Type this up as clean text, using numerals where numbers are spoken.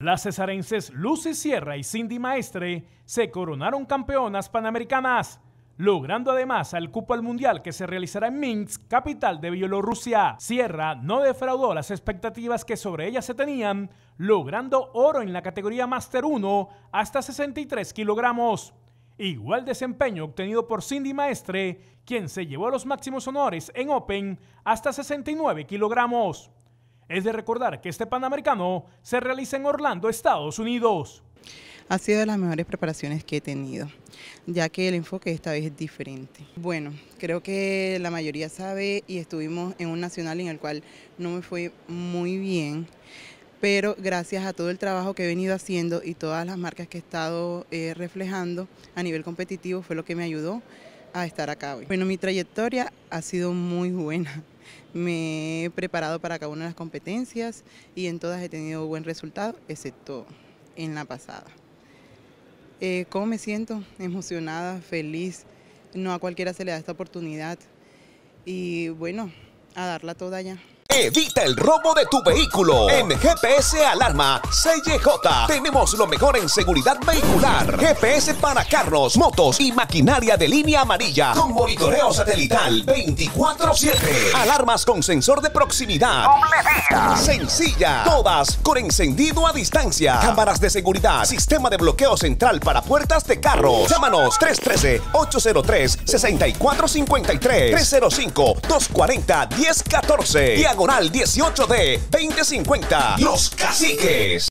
Las cesarenses Lucy Sierra y Cindy Maestre se coronaron campeonas panamericanas, logrando además el cupo al mundial que se realizará en Minsk, capital de Bielorrusia. Sierra no defraudó las expectativas que sobre ella se tenían, logrando oro en la categoría Master 1 hasta 63 kilogramos. Igual desempeño obtenido por Cindy Maestre, quien se llevó los máximos honores en Open hasta 69 kilogramos. Es de recordar que este Panamericano se realiza en Orlando, Estados Unidos. Ha sido de las mejores preparaciones que he tenido, ya que el enfoque esta vez es diferente. Bueno, creo que la mayoría sabe y estuvimos en un nacional en el cual no me fue muy bien, pero gracias a todo el trabajo que he venido haciendo y todas las marcas que he estado reflejando a nivel competitivo fue lo que me ayudó a estar acá hoy. Bueno, mi trayectoria ha sido muy buena. Me he preparado para cada una de las competencias y en todas he tenido buen resultado, excepto en la pasada. ¿Cómo me siento? Emocionada, feliz. No a cualquiera se le da esta oportunidad. Y bueno, a darla toda ya. Evita el robo de tu vehículo. En GPS Alarma CJ tenemos lo mejor en seguridad vehicular. GPS para carros, motos y maquinaria de línea amarilla con monitoreo satelital 24/7. Alarmas con sensor de proximidad. Sencilla. Todas con encendido a distancia. Cámaras de seguridad. Sistema de bloqueo central para puertas de carros. Llámanos 313-803-6453. 305-240-1014. Diagonal 18D 2050. Los Caciques.